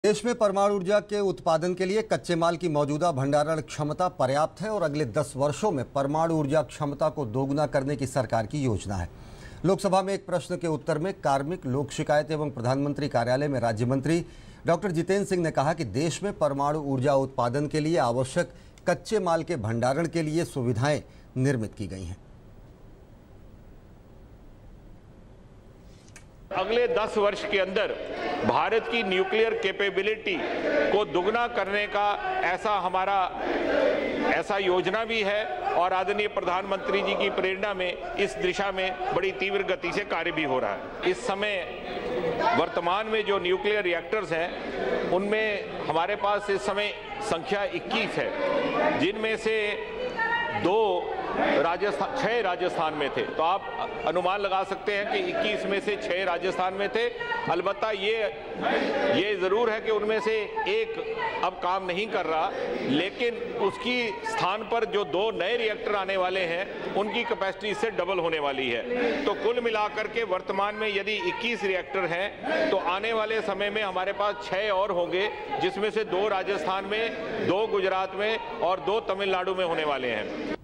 देश में परमाणु ऊर्जा के उत्पादन के लिए कच्चे माल की मौजूदा भंडारण क्षमता पर्याप्त है और अगले 10 वर्षों में परमाणु ऊर्जा क्षमता को दोगुना करने की सरकार की योजना है। लोकसभा में एक प्रश्न के उत्तर में कार्मिक, लोक शिकायत एवं प्रधानमंत्री कार्यालय में राज्य मंत्री डॉक्टर जितेंद्र सिंह ने कहा कि देश में परमाणु ऊर्जा उत्पादन के लिए आवश्यक कच्चे माल के भंडारण के लिए सुविधाएं निर्मित की गई हैं। अगले 10 वर्ष के अंदर भारत की न्यूक्लियर कैपेबिलिटी को दुगना करने का ऐसा योजना भी है और आदरणीय प्रधानमंत्री जी की प्रेरणा में इस दिशा में बड़ी तीव्र गति से कार्य भी हो रहा है। इस समय वर्तमान में जो न्यूक्लियर रिएक्टर्स हैं उनमें हमारे पास इस समय संख्या 21 है, जिनमें से 6 राजस्थान में थे। तो आप अनुमान लगा सकते हैं कि 21 में से 6 राजस्थान में थे। अलबत्ता ये ज़रूर है कि उनमें से एक अब काम नहीं कर रहा, लेकिन उसकी स्थान पर जो 2 नए रिएक्टर आने वाले हैं उनकी कैपेसिटी इससे डबल होने वाली है। तो कुल मिलाकर के वर्तमान में यदि 21 रिएक्टर हैं तो आने वाले समय में हमारे पास 6 और होंगे, जिसमें से 2 राजस्थान में, 2 गुजरात में और 2 तमिलनाडु में होने वाले हैं।